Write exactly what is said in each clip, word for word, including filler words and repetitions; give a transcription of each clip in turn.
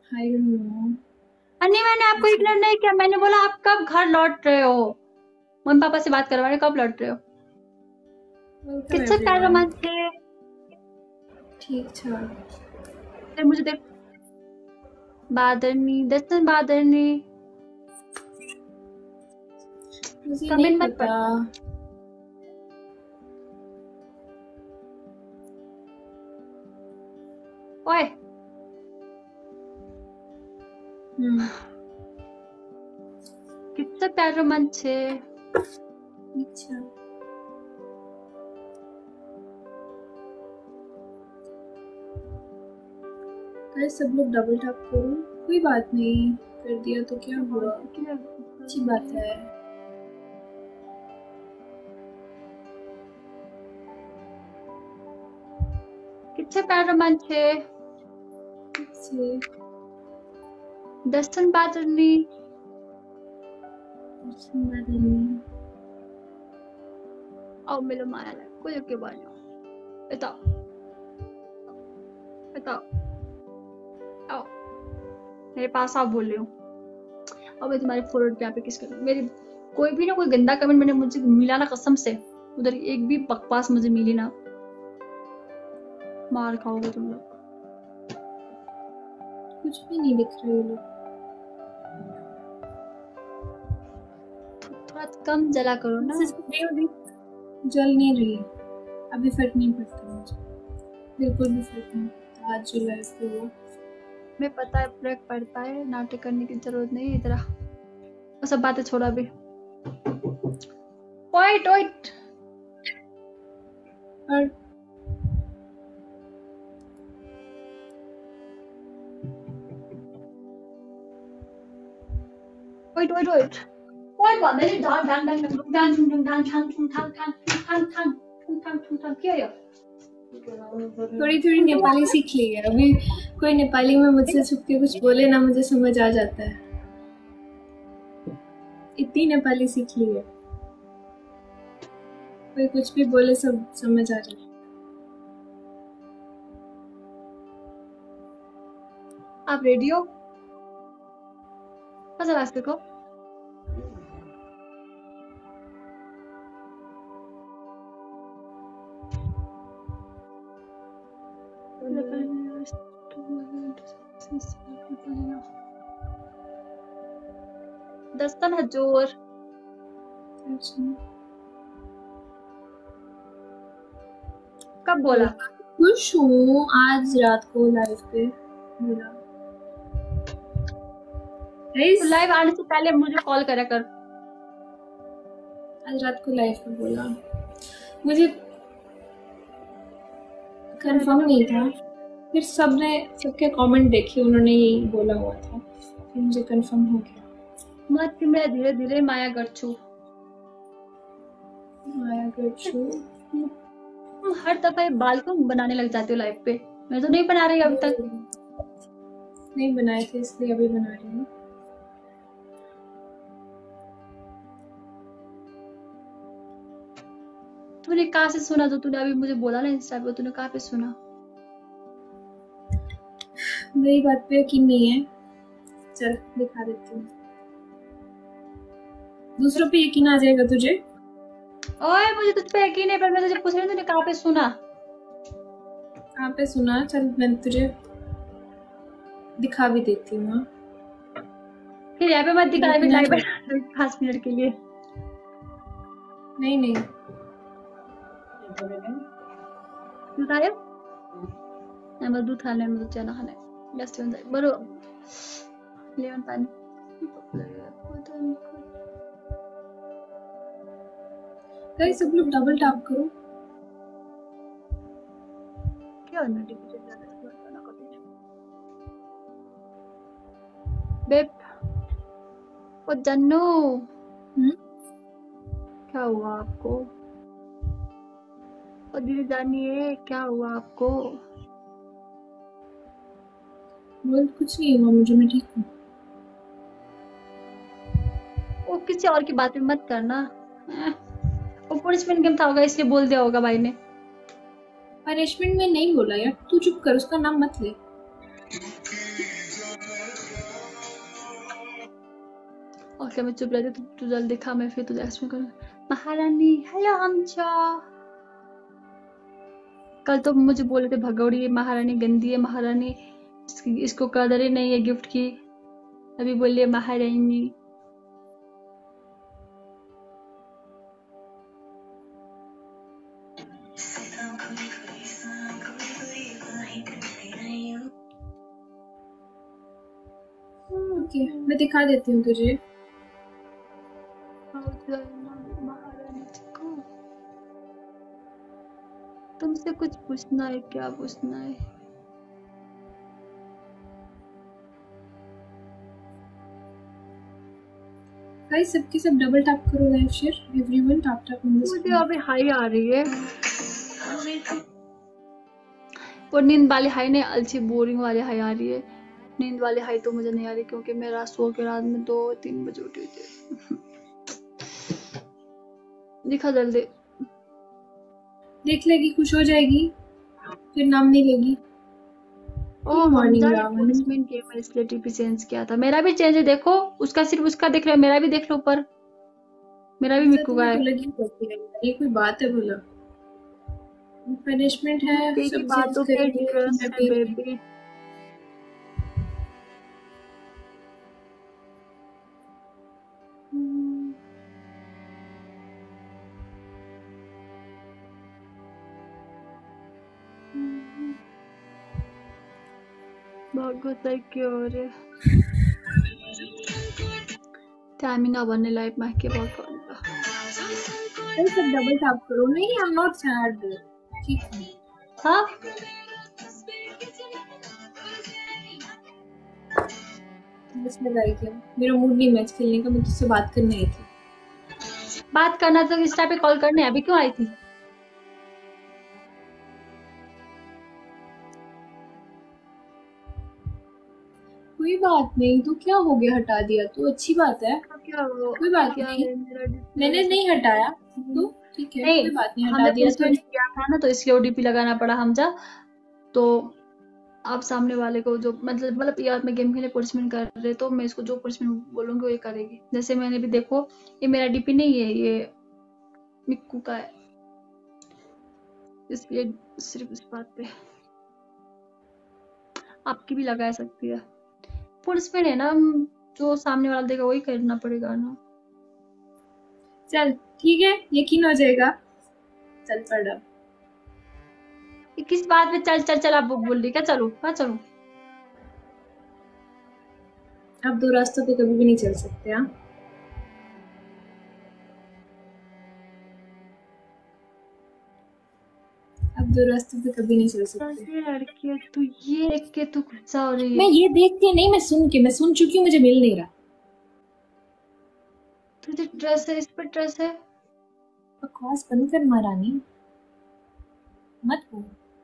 I don't know. अन्नी मैंने आपको इग्नोर नहीं किया, मैंने बोला आप कब घर लौट रहे हो, मम्मी पापा से बात करवा रहे, कब लौट रहे हो। वेलकम किससे प्यार एवरीवन। रोमांस थे। ठीक था। फिर मुझे देख बादरनी दस्तन बादरनी मुझे नहीं कमेंट मत पता। ओए हम्म किससे प्यार रोमांस थे। अच्छा गाइस सब लोग डबल टैप करो। कोई बात नहीं, कर दिया तो क्या हुआ, अच्छी बात है। किससे प्यार रोमांस थे। से दस्तन बादरनी आओ मिलो माया ला कोई के बानो बताओ बताओ आओ मेरे पास आओ, बोल रही हूँ। अब मैं तुम्हारे फोरवर्ड पे यहाँ पे किस करूँ, मेरी कोई भी ना कोई गंदा कमेंट मैंने मुझे मिला ना, कसम से उधर एक भी बकवास मुझे मिली ना, मार खाओगे तुम लोग। कुछ भी नहीं दिख रहे लोग। थोड़ा कम जला करो ना। जल नहीं रही, अभी फर्क नहीं पड़ता मुझे, बिल्कुल भी फर्क नहीं पड़ता। आज जो लाइफ पे हुआ मैं पता है फर्क पड़ता है, नाटक करने की जरूरत नहीं है इधर। वो सब बातें छोड़ा भी। ओइट ओइट और ओइट ओइट ओइट ओइट भन्दै नि ढाङ ढाङ ढाङ ढाङ ढुङ ढाङ ठाङ ठुङ ठाङ ठाङ ठाङ ठाङ ठुङ ठाङ ठुङ ठाङ के हो यो। थोड़ी थोड़ी नेपाली सीख ली है। अभी कोई नेपाली में मुझसे छुप के कुछ बोले ना, मुझे समझ आ जाता है। इतनी नेपाली सीख ली है, कोई कुछ भी बोले सब समझ आ जाता है। आप रेडी हो? कसं वाजते को दस्तन हजूर कब बोला? खुश हूँ आज रात को लाइव पे बोला। तो लाइव आने से पहले मुझे कॉल करा कर। आज रात को लाइव पे बोला, मुझे कंफर्म नहीं था, फिर सबने सबके कमेंट देखे, उन्होंने यही बोला हुआ था, फिर मुझे कंफर्म हो गया। म तिमीलाई धीरे धीरे माया गर्छु। माया गर्छु हर दफा बाल को बनाने लग जाते हो लाइव पे। मैं तो नहीं बना रही अभी तक। नहीं बनाए थे इसलिए अभी बना रही हूँ। तूने कहाँ से सुना जो तूने अभी मुझे बोला ना इंस्टा पे, तूने कहाँ पे सुना? मेरी बात पे यकीन नहीं है, चल दिखा देती हूँ, दूसरों पे यकीन आ जाएगा तुझे। ओए मुझे तुझ पे यकीन है, पर मैं तुझे पूछ रही हूँ तूने कहाँ पे सुना? कहाँ पे सुना, चल मैं तुझे दिखा भी देती हूँ। फिर यहाँ पे मत दिखा, अभी लाइव पाँच मिनट के लिए। नहीं नहीं दूध आयो? मैं दूध खाने में दूध चाना खाने जास्त हुन्छ बरु लेमन पानी। गाइस सब लोग डबल टैप करो। क्या नोटिफिकेशन ज्यादा करना कभी बेब ओ जन्नू हम्म क्या हुआ आपको? और दीदी जानिए क्या हुआ आपको? बोल कुछ नहीं हुआ मुझे, मैं ठीक हूँ। वो किसी और की बात में मत करना। वो पनिशमेंट गेम था होगा इसलिए बोल दिया होगा भाई ने। पनिशमेंट में नहीं बोला यार, तू चुप कर, उसका नाम मत ले। आखिर में चुप रहती, तू तू जल्दी दिखा, मैं फिर तुझे एक्सप्लेन करूँ। महारानी हेलो हमचा, कल तो मुझे बोले थे भगौड़ी महारानी गंदी है, महारानी इसकी इसको कदर ही नहीं है गिफ्ट की, अभी बोलिए महारानी। ओके मैं दिखा देती हूँ तुझे। महारानी को तुमसे कुछ पूछना है, क्या पूछना है? गाइस सबके सब डबल टैप करो, live share, everyone tap tap on this. मुझे अभी हाई आ रही है, और नींद वाली हाई नहीं, अच्छी बोरिंग वाली हाई आ रही है। नींद वाली हाई तो मुझे नहीं आ रही क्योंकि मैं रात सो के रात में दो तीन बजे उठी थी। दिखा जल्दी। देख लेगी, खुश हो जाएगी, फिर नाम नहीं लेगी। Oh morning Hamza Ravan. Policeman के मैं इसलिए टीपी चेंज किया था। मेरा भी चेंज है, देखो उसका सिर्फ उसका देख रहे हो, मेरा भी देख लो ऊपर, मेरा भी मिक्कू का है। तो लगी पड़ती है, ये कोई बात है भला? पनिशमेंट है, तेरी सब बातों चेंज पे करेंगे। ट्रस्ट मैं है भी- बेबी। बहुत क्योर त्यामिना भन्ने लाइफमा के भएको अन्त। अरे सब डबल टैप करो। नहीं आई एम नॉट सैड, ठीक है। हाँ बस लगाई क्या, मेरा मूड नहीं मैच खेलने का, मैं तुझसे बात करने आई थी। बात करना तो इंस्टा पे कॉल करने, अभी क्यों आई थी? कोई बात नहीं, तो क्या हो गया, हटा दिया तो अच्छी बात है। क्या वो कोई बात क्या नहीं, है, मेरा display मैंने नहीं हटाया तो ठीक है, नहीं, कोई बात नहीं, हटा हमने दिया तो। पुलिसमैन किया था ना, तो इसलिए ओडीपी लगाना पड़ा हमजा। तो आप सामने वाले को जो मतलब मतलब यार मैं गेम खेले पुलिसमैन कर रहे, तो मैं इसको जो पुलिसमैन बोलूंगी वो ये करेगी। जैसे मैंने भी देखो, ये मेरा डीपी नहीं है, ये मिक्कू का है, इसलिए सिर्फ इस बात पे आपकी भी लगा सकती है। पुलिसमैन है ना, जो सामने वाला देगा वही करना पड़ेगा ना। चल ठीक है, यकीन हो जाएगा, चल पड़ अब। ये किस बात पे चल चल चल आप बोल रही क्या? चलो कहाँ चलो? अब दो रास्तों पे कभी भी नहीं चल सकते। हाँ अब दो रास्तों पे कभी नहीं चल सकते। कैसे लड़की है तू, ये देख के तू गुस्सा हो रही मैं है? ये देख के नहीं, मैं सुन के, मैं सुन चुकी हूँ, मुझे मिल नहीं रहा। तुझे ड्रेस है, इस पर ड्रेस है। बकवास बंद कर महारानी, मत बोल।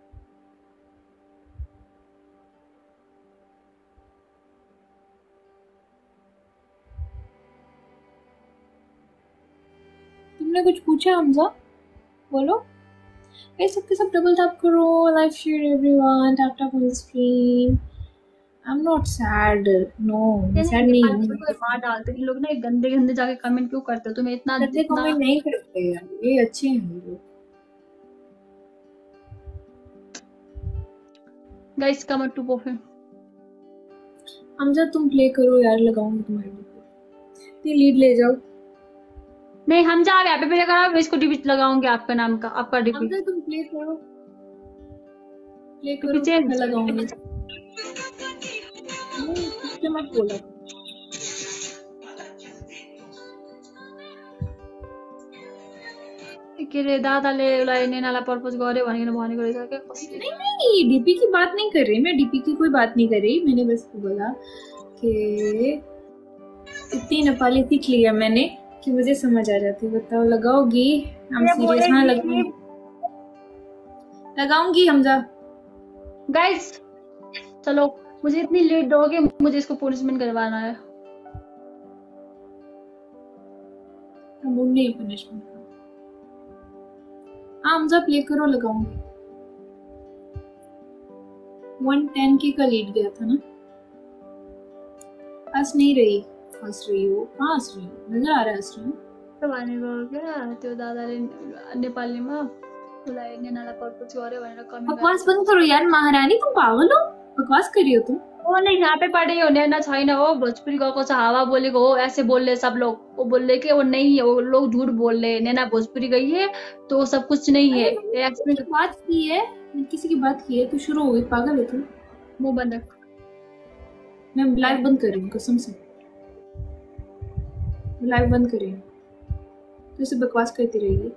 तुमने कुछ पूछा हमजा? बोलो। गाइस सबके सब डबल टैप करो, live share everyone, tap tap on the screen. I am not sad, no sad नहीं हूँ। मार डालते हैं लोग ना, ये गंदे गंदे जाके कमेंट क्यों करते हो? तुम्हें इतना गंदे इतना कमेंट नहीं करते यार, ये अच्छे हैं लोग। Guys comment to perfect. Hamza तुम प्ले करो यार, लगाऊंगी तुम्हारे लिए, लीड ले जाओ। नहीं हम जा यहाँ पे प्ले करा, मैं इसको डीपी लगाऊंगी आपका नाम का, आपका डीपी। हमजा तुम प्ले करो, प्ले करो, डीपी चेंज मैं लगाऊंगी। नहीं इससे मत बोला। के रे दादाले उसलाई नेनालाई प्रपोज गर्यो भनेर भनेको रहेछ क्या? कसले? नहीं नहीं डीपी की बात नहीं कर रही मैं, डीपी की कोई बात नहीं कर रही। मैंने बस बोला कि इतनी नेपाली सीख लिया मैंने कि मुझे समझ आ जाती। बताओ लगाओगी? हम सीरियस? हाँ लगाऊंगी, लगाऊंगी हमजा। गाइस चलो, मुझे इतनी लेट दोगे, मुझे इसको पुलिसमैन करवाना है। मूड नहीं है पनिशमेंट का। हाँ हमजा प्ले करो, लगाऊंगी। वन टेन के का लीड गया था ना, पास नहीं रही, हंस रही हो? कहाँ हंस रही हो? नजर आ रहा है हंस रही हो? भनेको क्या त्यो दादाले नेपालीमा उसलाई नेनालाई प्रपोज गर्यो भनेर कमेन्ट बकवास बंद करो यार महारानी, तुम पागल हो? बकवास कर रही हो तुम? वो नहीं यहाँ पे पढ़े हो, नैना छैन हो, भोजपुरी गएको छ, हावा बोलेको हो, ऐसे बोल रहे सब लोग। वो बोल रहे कि वो नहीं है, वो लोग झूठ बोल रहे, नैना भोजपुरी गई है तो सब कुछ नहीं है। किसी की बात की है, किसी की बात की है तो शुरू हो गई। पागल है तुम? मुंह बंद रख। मैं लाइव बंद कर रही हूँ कसम से, लाइव बंद कर रही हूँ। तो इसे बकवास करती रहेगी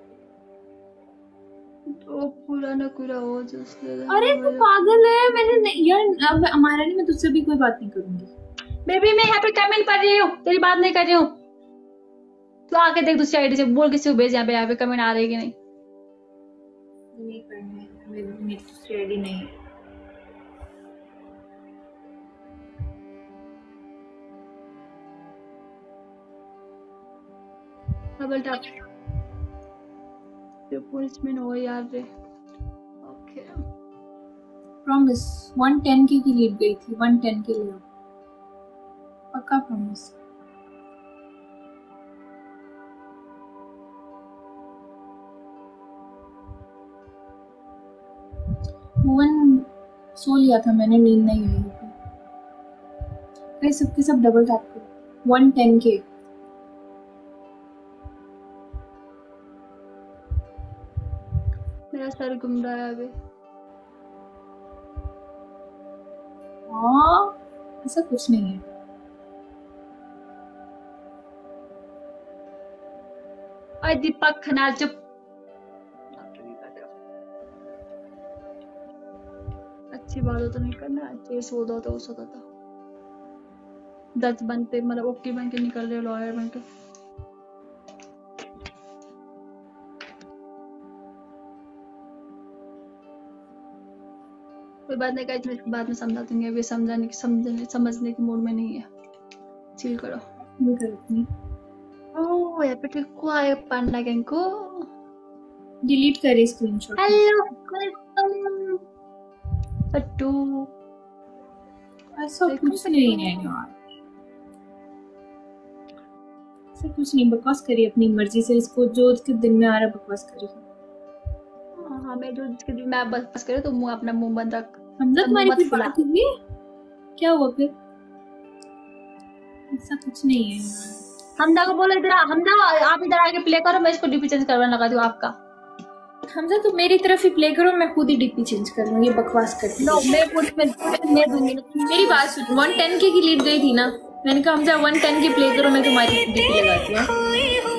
तो पुराना कुरा हो जसले। अरे तू पागल है? मैंने यार अब महारानी मैं तुझसे भी कोई बात नहीं करूंगी। बेबी मैं यहाँ पे कमेंट कर रही हूँ, तेरी बात नहीं कर रही हूँ। तू आके देख दूसरी आईडी से, बोल किसी को भेज यहाँ पे, यहाँ पे कमेंट आ रही है कि नहीं। नहीं करना है, मेरी दूसरी आईडी नहीं है। डबल टैप पुलिसमैन हो यार रे। ओके प्रॉमिस वन टेन के की लीड गई थी, वन टेन के लिए पक्का प्रॉमिस। वन सो लिया था मैंने, नींद नहीं आई है। सबके सब डबल टैप करो, वन टेन के। मेरा सर घूम रहा है अभी। हाँ ऐसा कुछ नहीं है। अरे दीपक खनाल चुप। अच्छी बात तो नहीं करना, अच्छे सो दो तो सो था। जज बनते मतलब ओके बन के निकल रहे, लॉयर बन के। कोई बात नहीं गाइस, मैं इसके बाद में समझा दूंगी। अभी समझाने की समझने समझने की मूड में नहीं है। चिल करो। नहीं करती। ओह यहाँ पे को आयो पांडा गैंग को। डिलीट करे स्क्रीनशॉट। हेलो वेलकम अट्टू। ऐसा कुछ नहीं है यार, ऐसा कुछ नहीं। बकवास करी अपनी मर्जी से, इसको जो इसके दिन में आ रहा है बकवास करी। हाँ मैं जो जिसके दिन मैं बस करे तो मुंह अपना मुंह बंद रख। हमजा तुम्हारी कोई बात हुई? क्या हुआ फिर? ऐसा कुछ नहीं है। हमजा को बोलो इधर आ। हमजा आप इधर आके प्ले करो, मैं इसको डीपी चेंज करवाने लगा दूं आपका। हमजा तुम मेरी तरफ ही प्ले करो, मैं खुद ही डीपी चेंज कर लूंगी। बकवास करती नो मैं पूरी मैं मैं दूंगी। मेरी बात सुन, वन टेन के की लीड गई थी ना, मैंने कहा हमजा वन टेन की प्ले करो, मैं तुम्हारी डीपी लगाती हूँ।